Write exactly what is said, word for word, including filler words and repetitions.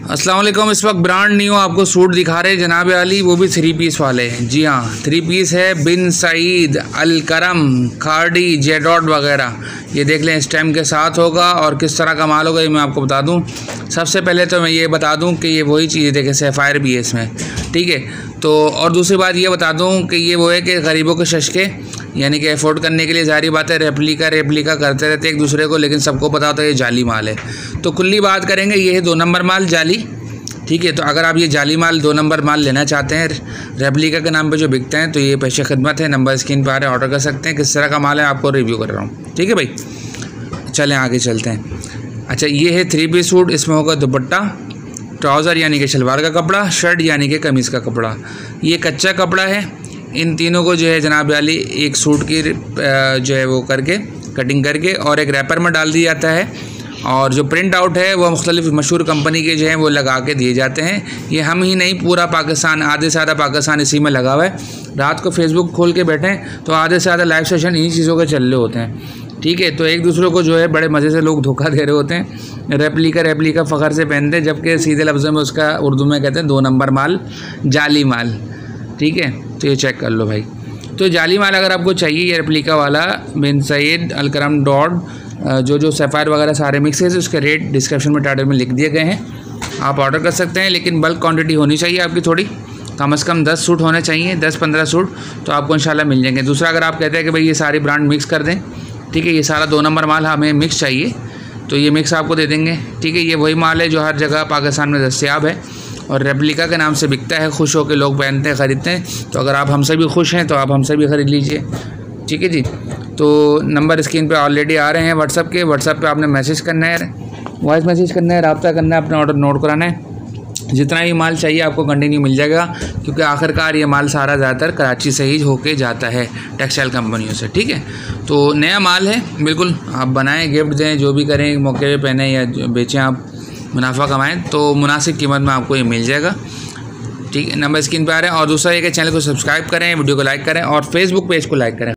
अस्सलाम वालेकुम। इस वक्त ब्रांड न्यू आपको सूट दिखा रहे हैं जनाब अली, वो भी थ्री पीस वाले। जी हाँ, थ्री पीस है। बिन सईद, अल करम, खाड़ी, जेडॉट वगैरह। ये देख लें, स्टेम के साथ होगा। और किस तरह का माल होगा ये मैं आपको बता दूं। सबसे पहले तो मैं ये बता दूं कि ये वही चीज़ देखें, सैफायर भी है इसमें, ठीक है। तो और दूसरी बात ये बता दूं कि ये वो है कि गरीबों के शशके, यानी कि अफोर्ड करने के लिए जारी बात है रेप्लिका रेप्लिका करते रहते एक दूसरे को, लेकिन सबको पता होता है ये जाली माल है। तो कुल्ली बात करेंगे, ये है दो नंबर माल जाली, ठीक है। तो अगर आप ये जाली माल दो नंबर माल लेना चाहते हैं रेप्लिका के नाम पे जो बिकते हैं, तो ये पेशे खिदमत है। नंबर स्क्रीन पर आ रहे हैं, ऑर्डर कर सकते हैं। किस तरह का माल है आपको रिव्यू कर रहा हूँ, ठीक है भाई। चलें आगे चलते हैं। अच्छा, ये है थ्री पीस सूट। इसमें होगा दुपट्टा, ट्राउज़र यानी कि शलवार का कपड़ा, शर्ट यानी कि कमीज़ का कपड़ा। ये कच्चा कपड़ा है। इन तीनों को जो है जनाब वाली एक सूट की जो है वो करके कटिंग करके और एक रैपर में डाल दिया जाता है। और जो प्रिंट आउट है वो मुख्तलिफ मशहूर कंपनी के जो हैं वो लगा के दिए जाते हैं। ये हम ही नहीं, पूरा पाकिस्तान, आधे से ज़्यादा पाकिस्तान इसी में लगा हुआ है। रात को फेसबुक खोल के बैठें तो आधे से ज़्यादा लाइव सेशन इन्हीं चीज़ों के चल रहे होते हैं, ठीक है। तो एक दूसरे को जो है बड़े मज़े से लोग धोखा दे रहे होते हैं। रेप्लिका रेप्लिका फ़ख्र से पहनते हैं, जबकि सीधे लफ्ज़ों में उसका उर्दू में कहते हैं दो नंबर माल, जाली माल, ठीक है। तो ये चेक कर लो भाई। तो जाली माल अगर आपको चाहिए, ये रेप्लिका वाला बिन सईद, अल करम, डॉट, जो जो सफ़ायर वगैरह सारे मिक्स है, उसके रेट डिस्क्रिप्शन में टाइटल में लिख दिए गए हैं। आप ऑर्डर कर सकते हैं, लेकिन बल्क क्वांटिटी होनी चाहिए आपकी थोड़ी, कम से कम दस सूट होने चाहिए, दस पंद्रह सूट, तो आपको इंशाल्लाह मिल जाएंगे। दूसरा, अगर आप कहते हैं कि भाई ये सारी ब्रांड मिक्स कर दें, ठीक है, ये सारा दो नंबर माल हमें मिक्स चाहिए, तो ये मिक्स आपको दे देंगे, ठीक है। ये वही माल है जो हर जगह पाकिस्तान में दस्तयाब है और रेप्लिका के नाम से बिकता है। खुश होकर लोग पहनते हैं, ख़रीदते हैं। तो अगर आप हमसे भी खुश हैं तो आप हमसे भी ख़रीद लीजिए, ठीक है जी। तो नंबर स्क्रीन पे ऑलरेडी आ रहे हैं व्हाट्सअप के। व्हाट्सअप पे आपने मैसेज करना है, वॉइस मैसेज करना है, रब्ता करना है, अपना ऑर्डर नोट कराना है। जितना भी माल चाहिए आपको कंटिन्यू मिल जाएगा, क्योंकि आखिरकार ये माल सारा ज़्यादातर कराची से ही होके जाता है टेक्सटाइल कंपनियों से, ठीक है। तो नया माल है, बिल्कुल आप बनाएं, गिफ्ट दें, जो भी करें, मौके पे पहने या बेचें, आप मुनाफा कमाएं, तो मुनासिब कीमत में आपको ये मिल जाएगा, ठीक है। नंबर स्क्रीन पे आ रहे हैं। और दूसरा ये कि चैनल को सब्सक्राइब करें, वीडियो को लाइक करें और फेसबुक पेज को लाइक करें।